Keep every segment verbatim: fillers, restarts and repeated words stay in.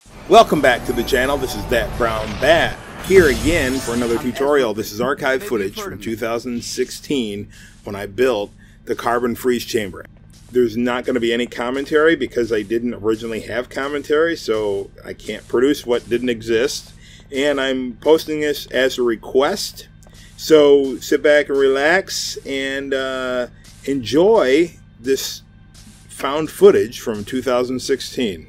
Welcome back to the channel. This is That Brown Bat here again for another tutorial. This is archive footage from two thousand sixteen when I built the carbon freeze chamber. There's not going to be any commentary because I didn't originally have commentary, so I can't produce what didn't exist. And I'm posting this as a request. So sit back and relax and uh, enjoy this found footage from two thousand sixteen.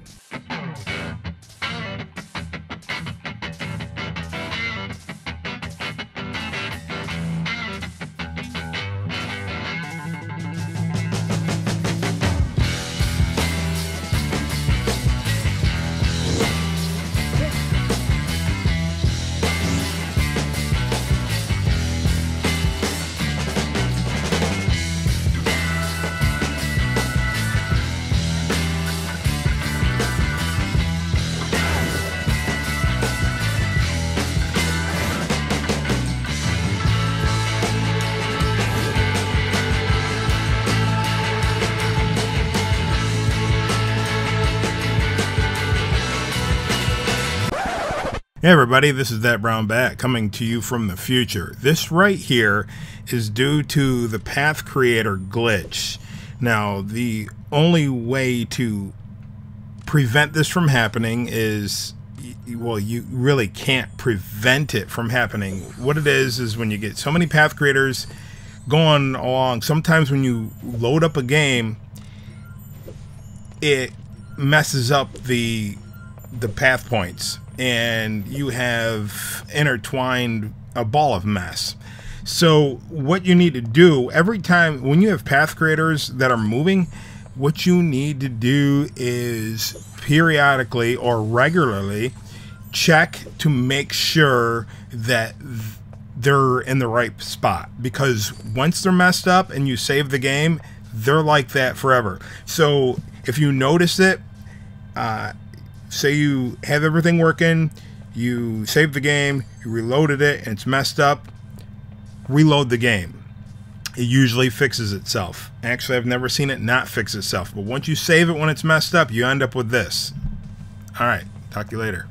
Hey everybody, this is That Brown Bat coming to you from the future. This right here is due to the Path Creator glitch. Now, the only way to prevent this from happening is, well, you really can't prevent it from happening. What it is is when you get so many Path Creators going along, sometimes when you load up a game, it messes up the the path points, and you have intertwined a ball of mess. So what you need to do every time when you have path creators that are moving, what you need to do is periodically or regularly check to make sure that they're in the right spot, because once they're messed up and you save the game, they're like that forever. So if you notice it, uh, say you have everything working, you save the game, you reloaded it, and it's messed up, reload the game. It usually fixes itself. Actually, I've never seen it not fix itself. But once you save it when it's messed up, you end up with this. All right, talk to you later.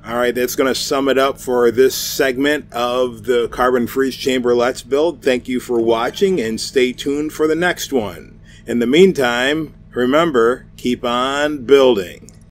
All right, that's going to sum it up for this segment of the Carbon Freeze Chamber Let's Build. Thank you for watching, and stay tuned for the next one. In the meantime, remember, keep on building.